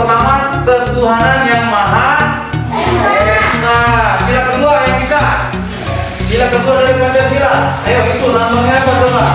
pertama, ketuhanan yang Maha Esa. Sila kedua yang bisa. Sila kedua dari Pancasila. Ayo, itu lambangnya apa coba?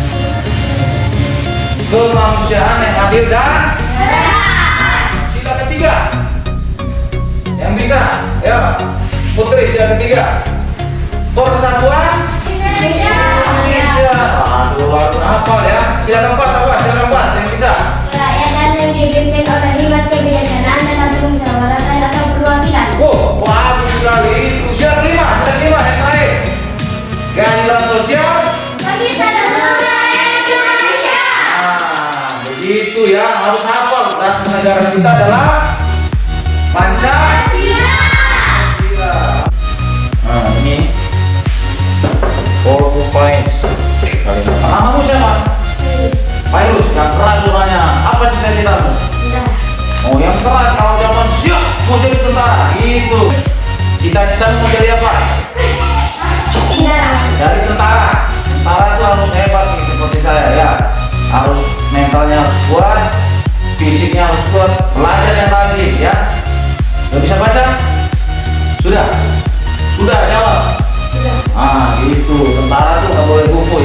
Kemanusiaan yang adil dan sila ketiga yang bisa. Ya, Putri, sila ketiga. Persatuan Indonesia. Aduh, apa ya? Sila keempat apa? Sila keempat yang bisa. Rakyat yang dipimpin oleh lima kebijaksanaan dan bermusyawarah atau perwakilan. Oh, bagus sekali. Sila kelima yang terakhir. Keadilan sosial Bagi seluruh rakyat Indonesia. Begitu ya, harus hafal. Dasar negara kita adalah Pancasila. Nah, ini 4 points. Kamu siapa? Virus, yang keras suaranya. Apa cita-citamu? Oh, yang keras. Kalau zaman siap mau jadi tentara. Itu. Cita-citamu mau jadi apa? Dari tentara. Tentara itu harus hebat nih, seperti saya ya. Harus mentalnya harus kuat, fisiknya harus kuat, belajar yang rajin ya. Udah bisa baca? Sudah? Sudah jawab? Sudah. Ah, gitu. Tentara tuh nggak boleh kupu